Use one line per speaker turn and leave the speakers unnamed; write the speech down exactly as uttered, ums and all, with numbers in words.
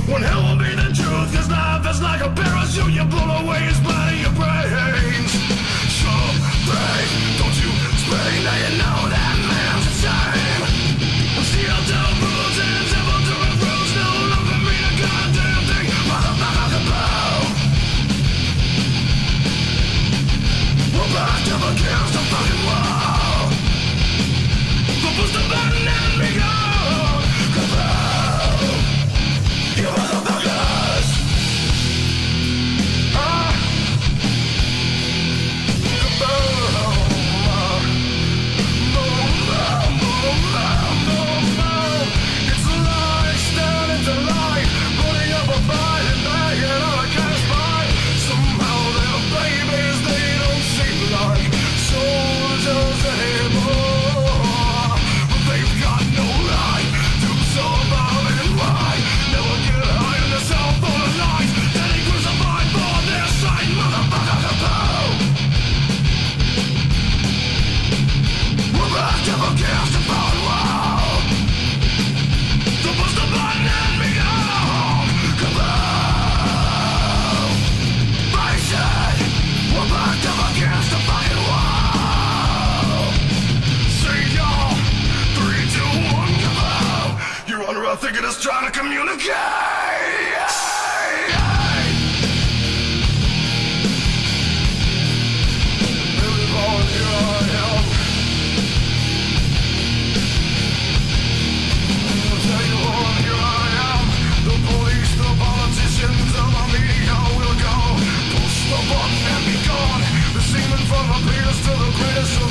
When hell will be the truth, cause life is like a parachute. You blow away and splatter your brains. So brave, don't you spray, now you know that man's insane. I'm still down rules and devil to rules. No longer mean a goddamn thing. Motherfucker kaboom. We're back to against the fucking wall. So push the button and be gone. Kaboom. You motherfuckers. Ah. Kaboom. Boom, boom, boom, boom, boom, boom. It's a lie, standing to life. Putting up a fight and banging on a cash fight. Somehow their babies, they don't seem like soldiers anymore. But they've got no right to survive and why. Never get high on yourself for the lies. Getting crucified for their side, motherfucker kaboom. We're back to against the phone wall. So push the button and be gone. Kaboom. Face it. We're back to against the fucking wall. Say y'all. Three, two, one, kaboom. You're under a thinking it's trying to communicate. Everyone, here I am. I'll tell you what, here I am. The police, the politicians, and the media will go. Push the button and be gone. The semen from the penis to the greatest of